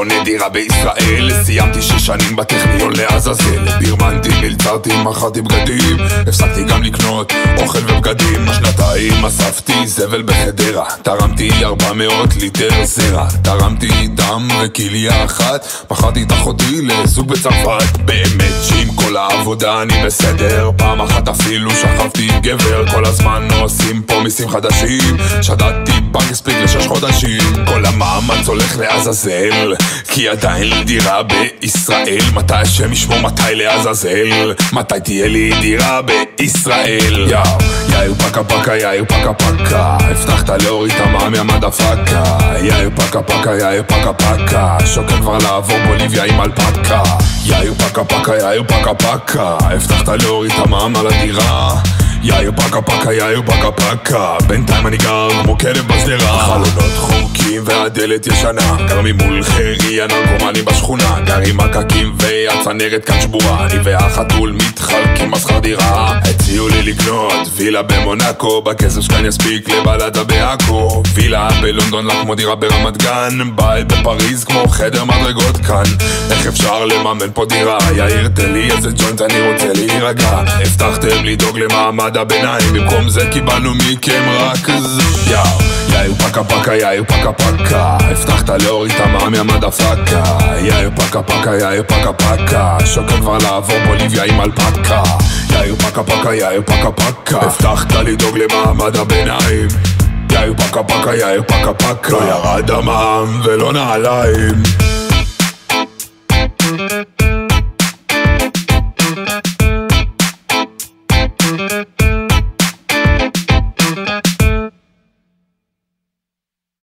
קונה דירה בישראל. סיימתי 6 שנים בטכניון לעזאזל. בירמנתי, מלצרתי, מכרתי בגדים. הפסקתי גם לקנות אוכל ובגדים. 2 אספתי זבל בחדרה. תרמתי 400 ליטר זרע. תרמתי דם וכליה אחת. מכרתי את אחותי לזוג בצרפת. באמת שעם כל העבודה אני בסדר. פעם אחת אפילו שכבתי עם גבר. כל הזמן עושים פה מיסים חדשים. שדדתי בנק הספיק ל6 חודשים. כל המאמץ הולך לעזאזל, כי עדיין דירה בישראל. מתי השם ישמור מתי לעזאזל? מתי תהיה לי דירה בישראל? יאיר פקה פקה, יאיר פקה פקה, הבטחת להוריד את המע"מ מהמדפקה. יאיר פקה פקה, יאיר פקה פקה, שוקל כבר לעבור בוליביה עם אלפקה. יאיר פקה פקה, יאיר פקה פקה, הבטחת להוריד את המע"מ על הדירה. יאיר פקה פקה, יאיר פקה פקה, בינתיים אני גר כמו כלב בשדרה. החלונות חורקים והדלת ישנה, גר ממול חרי הנרקומנים בשכונה. גר עם מקקים והצנרת כאן שבורה. אני והחתול מתחלקים בשכר דירה. הציעו לי לקנות וילה במונקו, בכסף שכאן יספיק לבלדה בעכו. וילה בלונדון לה כמו דירה ברמת גן, בית בפריז כמו חדר מדרגות כאן. איך אפשר לממן פה דירה? יאיר תן לי איזה ג'וינט אני רוצה להירגע. הבטחתם לדאוג למעמד הביניים, במקום זה קיבלנו מכם רק יאיר פקה פקה, יאיר פקה פקה, הבטחת להוריד את המע"מ מהמדפקה. יאיר פקה פקה, יאיר פקה פקה, שוקל כבר לעבור בוליביה עם אלפקה. יאיר פקה פקה, יאיר פקה פקה, הבטחת לדאוג למעמד הביניים. יאיר פקה פקה, יאיר פקה פקה, לא ירד המע"מ ולא נעליים.